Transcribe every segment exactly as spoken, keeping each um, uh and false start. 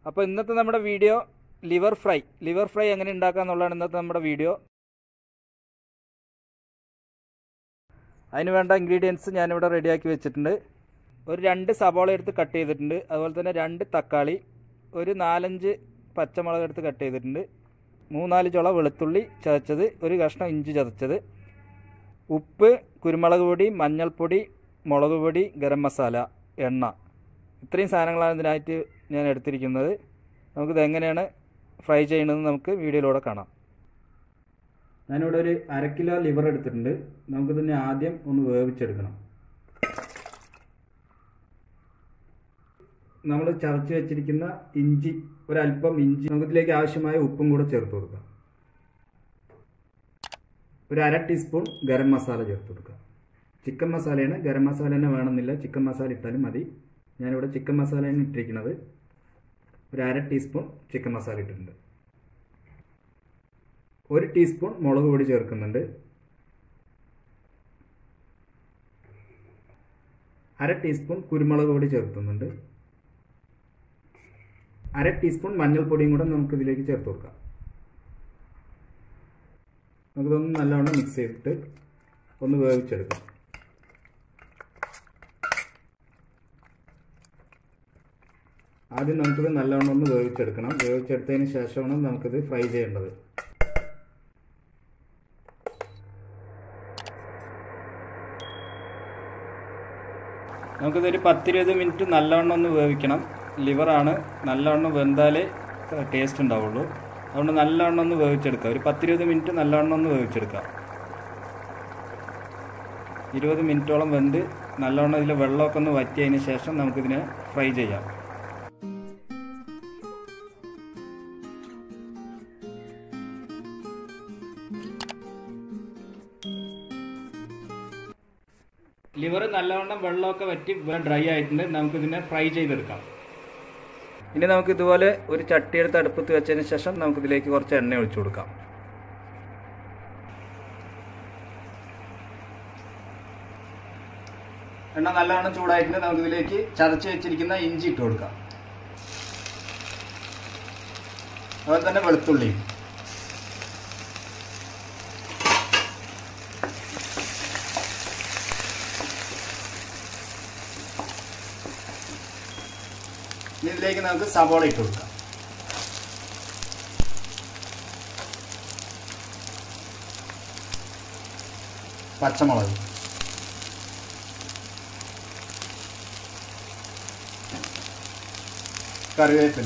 അപ്പോൾ ഇന്നത്തെ നമ്മുടെ video liver fry liver fry എങ്ങനെ ഉണ്ടാക്കുക എന്നുള്ളതാണ് ഇന്നത്തെ നമ്മുടെ വീഡിയോ. അതിന് വേണ്ട ഇൻഗ്രീഡിയൻസ് ഞാനിവിടെ റെഡിയാക്കി വെച്ചിട്ടുണ്ട്. ഒരു രണ്ട് സവാള എടുത്ത് കട്ട് ചെയ്തിട്ടുണ്ട്. അതുപോലെ തന്നെ രണ്ട് തക്കാളി, ഒരു നാലഞ്ച് പച്ചമുളക് എടുത്ത് കട്ട് ചെയ്തിട്ടുണ്ട്, മൂന്നാല് ചുള വെളുത്തുള്ളി ചതച്ചത്, ഒരു കഷ്ണം ഇഞ്ചി ചതച്ചത്, ഉപ്പ്, കുരുമുളക് പൊടി, മഞ്ഞൾപ്പൊടി, മുളക് പൊടി, ഗരം മസാല, എണ്ണ. ഇത്രയും സാധനങ്ങളാണ് ഇതിനായിട്ട് ഞാൻ എടുത്തിരിക്കുന്നത്. നമുക്കിത് എങ്ങനെയാണ് ഫ്രൈ ചെയ്യണമെന്ന് നമുക്ക് വീഡിയോയിലൂടെ കാണാം. ഞാനിവിടെ ഒരു അര കിലോ ലിവർ എടുത്തിട്ടുണ്ട്. നമുക്കിതിനെ ആദ്യം ഒന്ന് വേവിച്ചെടുക്കണം. നമ്മൾ ചതച്ച് വെച്ചിരിക്കുന്ന ഇഞ്ചി, ഒരല്പം ഇഞ്ചി, നമുക്കിതിലേക്ക് ആവശ്യമായ ഉപ്പും കൂടെ ചേർത്ത് കൊടുക്കാം. ഒരു അര ടീസ്പൂൺ ഗരം മസാല ചേർത്ത് കൊടുക്കാം. ചിക്കൻ മസാലയാണ്, ഗരം മസാല തന്നെ വേണമെന്നില്ല, ചിക്കൻ മസാല ഇട്ടാലും മതി. ഞാനിവിടെ ചിക്കൻ മസാലയാണ് ഇട്ടിരിക്കുന്നത്. ഒരു അര ടീസ്പൂൺ ചിക്കൻ മസാല ഇട്ടിട്ടുണ്ട്. ഒരു ടീസ്പൂൺ മുളക് പൊടി ചേർക്കുന്നുണ്ട്. അര ടീസ്പൂൺ കുരുമുളക് പൊടി ചേർക്കുന്നുണ്ട്. അര ടീസ്പൂൺ മഞ്ഞൾപ്പൊടിയും കൂടെ നമുക്ക് ഇതിലേക്ക് ചേർത്ത് കൊടുക്കാം. നമുക്കിതൊന്ന് നല്ലവണ്ണം മിക്സ് ചെയ്തിട്ട് ഒന്ന് വേവിച്ചെടുക്കാം. ആദ്യം നമുക്കിത് നല്ലവണ്ണം ഒന്ന് വേവിച്ചെടുക്കണം. വേവിച്ചെടുത്തതിന് ശേഷമാണ് നമുക്കിത് ഫ്രൈ ചെയ്യേണ്ടത്. നമുക്കിതൊരു പത്തിരുപത് മിനിറ്റ് നല്ലവണ്ണം ഒന്ന് വേവിക്കണം. ലിവറാണ്, നല്ലവണ്ണം വെന്താലേ ടേസ്റ്റ് ഉണ്ടാവുള്ളൂ. അതുകൊണ്ട് നല്ലവണ്ണം ഒന്ന് വേവിച്ചെടുക്കുക. ഒരു പത്തിരുപത് മിനിറ്റ് നല്ലവണ്ണം ഒന്ന് വേവിച്ചെടുക്കുക. ഇരുപത് മിനിറ്റോളം വെന്ത് നല്ലവണ്ണം ഇതിൽ വെള്ളമൊക്കെ ഒന്ന് വറ്റിയതിന് ശേഷം നമുക്കിതിനെ ഫ്രൈ ചെയ്യാം. ലിവർ നല്ലവണ്ണം വെള്ളമൊക്കെ വറ്റി ഡ്രൈ ആയിട്ടുണ്ട്. നമുക്കിതിനെ ഫ്രൈ ചെയ്തെടുക്കാം. ഇനി നമുക്ക് ഇതുപോലെ ഒരു ചട്ടി എടുത്ത് അടുപ്പത്ത് വെച്ചതിന് ശേഷം നമുക്കിതിലേക്ക് കുറച്ച് എണ്ണ ഒഴിച്ചു കൊടുക്കാം. എണ്ണ നല്ലവണ്ണം ചൂടായിട്ടുണ്ട്. നമുക്കിതിലേക്ക് ചതച്ച് വെച്ചിരിക്കുന്ന ഇഞ്ചി ഇട്ട് കൊടുക്കാം. അതുപോലെ തന്നെ വെളുത്തുള്ളി, ഇതിലേക്ക് നമുക്ക് സവാള ഇട്ട് കൊടുക്കാം. പച്ചമുളക്, കറിവേപ്പില,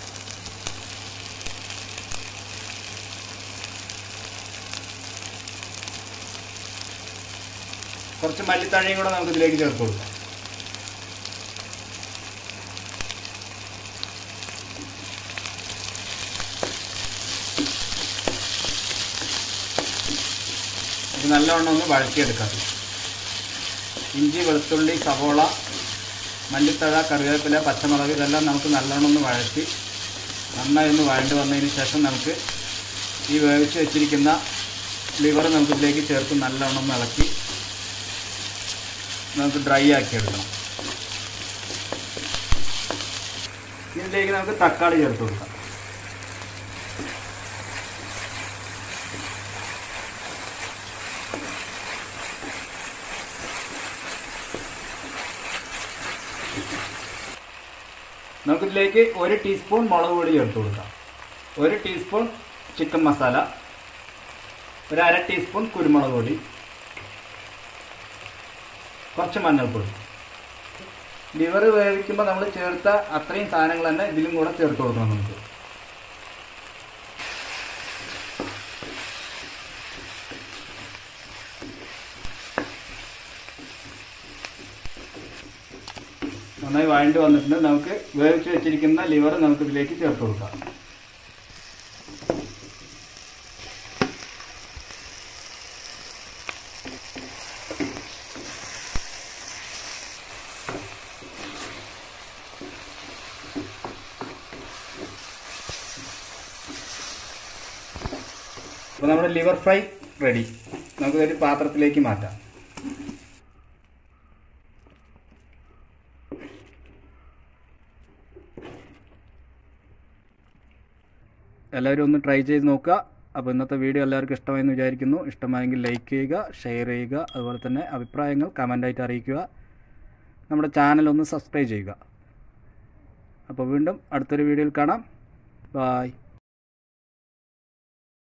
കുറച്ച് മല്ലിത്തഴയും കൂടെ നമുക്ക് ഇതിലേക്ക് ചേർത്ത് കൊടുക്കാം. ഇത് നല്ലവണ്ണം ഒന്ന് വഴറ്റിയെടുക്കാം. ഇഞ്ചി, വെളുത്തുള്ളി, സവോള, മല്ലിത്തഴ, കറിവേപ്പില, പച്ചമുളക് ഇതെല്ലാം നമുക്ക് നല്ലവണ്ണം ഒന്ന് വഴറ്റി നന്നായി ഒന്ന് വഴണ്ട് വന്നതിന് ശേഷം നമുക്ക് ഈ വേവിച്ച് വെച്ചിരിക്കുന്ന ലിവർ നമുക്കിതിലേക്ക് ചേർത്ത് നല്ലവണ്ണം ഒന്ന് ഇളക്കി നമുക്ക് ഡ്രൈ ആക്കി എടുക്കണം. ഇതിലേക്ക് നമുക്ക് തക്കാളി ചേർത്ത് കൊടുക്കാം. നമുക്കിതിലേക്ക് ഒരു ടീസ്പൂൺ മുളക് പൊടി ചേർത്ത് കൊടുക്കാം. ഒരു ടീസ്പൂൺ ചിക്കൻ മസാല, ഒരു അര ടീസ്പൂൺ കുരുമുളക് പൊടി, കുറച്ച് മഞ്ഞൾപ്പൊടി. ലിവർ വേവിക്കുമ്പോൾ നമ്മൾ ചേർത്ത അത്രയും സാധനങ്ങൾ തന്നെ ഇതിലും കൂടെ ചേർത്ത് കൊടുക്കണം. നമുക്ക് നന്നായി വഴണ്ട് വന്നിട്ടുണ്ട്. നമുക്ക് വേവിച്ച് വെച്ചിരിക്കുന്ന ലിവർ നമുക്ക് ഇതിലേക്ക് ചേർത്ത് കൊടുക്കാം. അപ്പോൾ നമ്മുടെ ലിവർ ഫ്രൈ റെഡി. നമുക്കൊരു പാത്രത്തിലേക്ക് മാറ്റാം. എല്ലാവരും ഒന്ന് ട്രൈ ചെയ്ത് നോക്കുക. അപ്പോൾ ഇന്നത്തെ വീഡിയോ എല്ലാവർക്കും ഇഷ്ടമായെന്ന് വിചാരിക്കുന്നു. ഇഷ്ടമായെങ്കിൽ ലൈക്ക് ചെയ്യുക, ഷെയർ ചെയ്യുക, അതുപോലെ തന്നെ അഭിപ്രായങ്ങൾ കമൻ്റായിട്ട് അറിയിക്കുക. നമ്മുടെ ചാനൽ ഒന്ന് സബ്സ്ക്രൈബ് ചെയ്യുക. അപ്പോൾ വീണ്ടും അടുത്തൊരു വീഡിയോയിൽ കാണാം. ബായ്.